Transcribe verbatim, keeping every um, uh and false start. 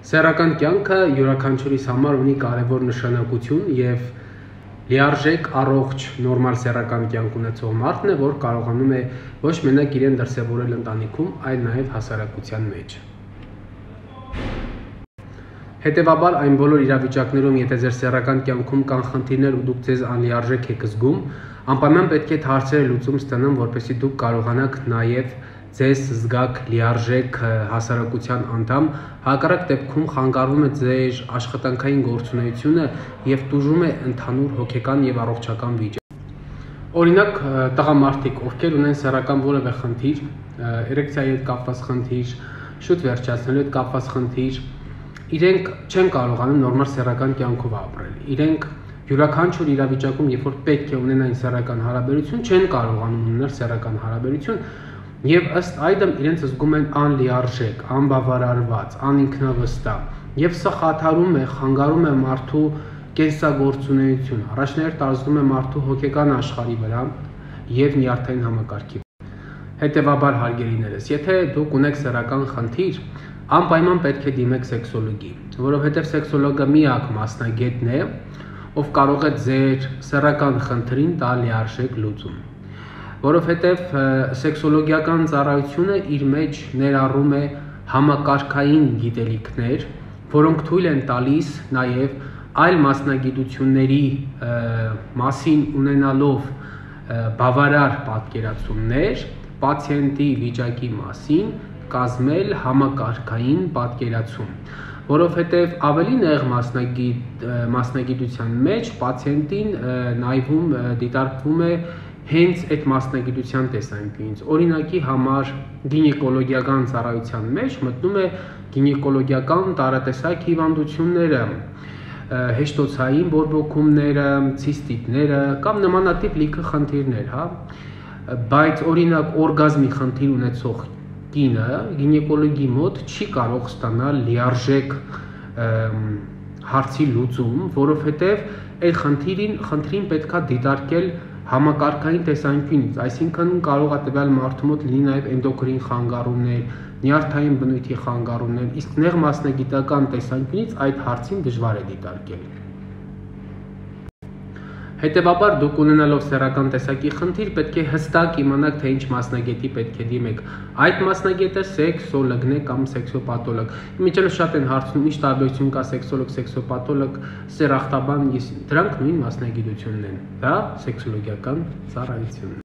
Սեռական կյանքը յուրաքանչյուրիս համար ունի կարևոր նշանակություն եւ լիարժեք առողջ նորմալ սեռական կյանք ունեցող մարդն է, որ կարողանում է ոչ մենակ իրեն դրսևորել ընտանիքում, այլ նաեւ հասարակության մեջ։ Հետևաբար այն բոլոր իրավիճակներում, եթե ձեր սեռական կյանքում կան խնդիրներ ու դուք ձեզ անլիարժեք եք զգում, անպայման պետք է հարցերը լուծում ստանան, որպեսզի դուք կարողանաք նաեւ ձեզ զգաք լիարժեք հասարակության անդամ, հակառակ դեպքում խանգարվում է ձեր աշխատանքային գործունեությունը եւ տուժում է ընդհանուր հոգեկան եւ առողջական վիճակը։ Օրինակ, տղամարդիկ, ովքեր ունեն սեռական որևէ խնդիր, էրեկցիայի հետ կապված խնդիր, շուտ վերջացնելու հետ կապված խնդիր, իրենք չեն կարողանում նորմալ սեռական կյանքով ապրել։ Իրենք յուրաքանչյուր իրավիճակում, երբ որ պետք է ունենային սեռական հարաբերություն, չեն կարողանում ունենալ սեռական հարաբերություն եւ ըստ այդմ իրենց զգում են անլիարժեք, անբավարարված, անինքնավստահ եւ սա խաթարում է, խանգարում է մարդու կենսագործունեությունը, առաջներ տարածում է մարդու հոգեկան աշխարհի վրա եւ նյարդային համակարգի։ Հետևաբար հարգելիներս, եթե դուք ունեք սեռական խնդիր, անպայման պետք է դիմեք սեքսոլոգի, որովհետեւ սեքսոլոգը միակ մասնագետն է, ով կարող է ձեր սեռական խնդրին տալ լիարժեք լուծում։ Որովհետև սեքսոլոգիական ծառայությունը իր մեջ ներառում է համակարգային գիտելիքներ, որոնք թույլ են տալիս նաև այլ մասնագիտությունների մասին ունենալով բավարար պատկերացումներ պացիենտի վիճակի մասին կազմել համակարգային պատկերացում, որովհետև ավելի նեղ մասնագիտ, մասնագիտության մեջ պացիենտին նայվում, դիտարկվում է հենց այդ մասնագիտության տեսանկյունից։ Օրինակի համար գինեկոլոգիական ծառայության մեջ մտնում է գինեկոլոգիական տարատեսակ հիվանդությունները, հեշտոցային բորբոքումները, ցիստիտները կամ նմանատիպ լիքը խնդիրներ, հա, բայց օրինակ օրգազմի խնդիր ունեցող կինը գինեկոլոգի մոտ չի կարող ստանալ լիարժեք հարցի լուծում, որովհետև այդ խնդիրին, խնդրին պետքա դիտարկել համակարգային տեսանկյունից, այսինքն կարող է տվյալ մարդու մոտ լինի նաև էնդոկրին խանգարումներ, նյարդային բնույթի խանգարումներ, իսկ նեղ մասնագիտական տեսանկյունից այդ հարցին դժվար է դիտարկել։ Հետևաբար դուք ունենալով սեռական տեսակի խնդիր պետք է հստակ իմանաք, թե ինչ մասնագետի պետք է դիմեք։ Այդ մասնագետը սեքսոլոգն է կամ սեքսոպաթոլոգ։ Իմիջիայլը շատ են հարցնում, ինչ տարբերություն կա սեքսոլոգ, սեքսոպաթոլոգ, սեռախտաբան, դրանք նույն մասնագիտությունն են։ Դա սեքսոլոգիական ծառայությունն է։